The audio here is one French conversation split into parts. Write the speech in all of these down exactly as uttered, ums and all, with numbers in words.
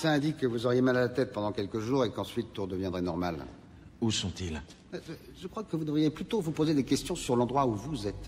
médecin indique que vous auriez mal à la tête pendant quelques jours et qu'ensuite tout redeviendrait normal. Où sont-ils? Je crois que vous devriez plutôt vous poser des questions sur l'endroit où vous êtes.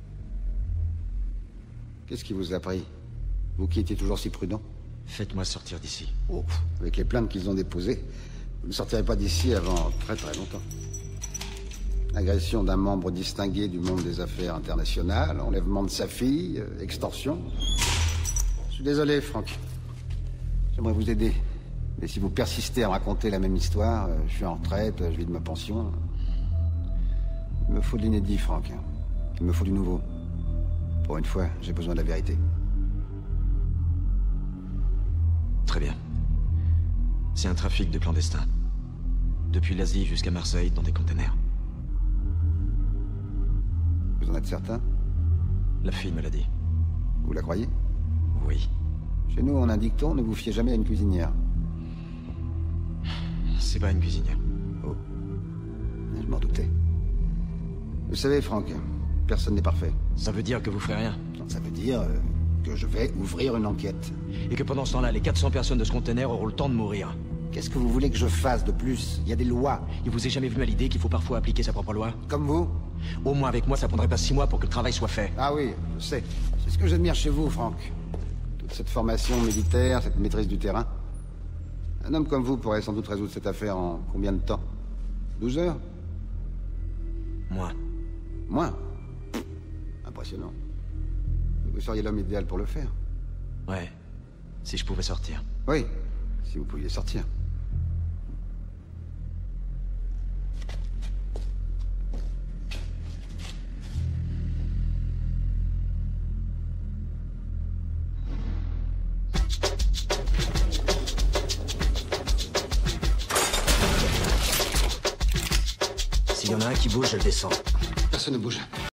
Qu'est-ce qui vous a pris? Vous qui étiez toujours si prudent? Faites-moi sortir d'ici. Oh, avec les plaintes qu'ils ont déposées, vous ne sortirez pas d'ici avant très très longtemps. Agression d'un membre distingué du monde des affaires internationales, enlèvement de sa fille, euh, extorsion. Je suis désolé, Franck. J'aimerais vous aider. Mais si vous persistez à me raconter la même histoire, euh, je suis en retraite, je vis de ma pension. Il me faut de l'inédit, Franck. Il me faut du nouveau. Pour une fois, j'ai besoin de la vérité. Très bien. C'est un trafic de clandestins. Depuis l'Asie jusqu'à Marseille, dans des containers. Vous en êtes certain? La fille me l'a dit. Vous la croyez? Oui. Chez nous, on a un dicton, ne vous fiez jamais à une cuisinière. C'est pas une cuisinière. Oh. Je m'en doutais. Vous savez, Franck, personne n'est parfait. Ça veut dire que vous ferez rien? Donc ça veut dire euh, que je vais ouvrir une enquête. Et que pendant ce temps-là, les quatre cents personnes de ce conteneur auront le temps de mourir. Qu'est-ce que vous voulez que je fasse de plus? Il y a des lois. Il vous est jamais venu à l'idée qu'il faut parfois appliquer sa propre loi? Comme vous? Au moins avec moi, ça prendrait pas six mois pour que le travail soit fait. Ah oui, je sais. C'est ce que j'admire chez vous, Franck. Toute cette formation militaire, cette maîtrise du terrain. Un homme comme vous pourrait sans doute résoudre cette affaire en combien de temps? douze heures? Moi. Moins? Impressionnant. Vous seriez l'homme idéal pour le faire. Ouais. Si je pouvais sortir. Oui, si vous pouviez sortir. S'il y en a un qui bouge, je le descends. Personne ne bouge.